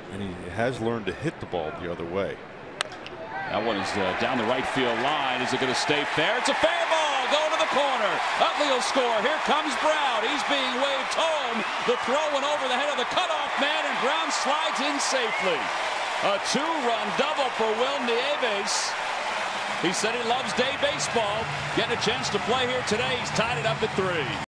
And he has learned to hit the ball the other way. That one is down the right field line. Is it going to stay fair? It's a fair ball. Going to the corner. Utley will score. Here comes Brown. He's being waved home. The throw went over the head of the cutoff man, and Brown slides in safely. A 2-run double for Wil Nieves. He said he loves day baseball. Getting a chance to play here today. He's tied it up at 3.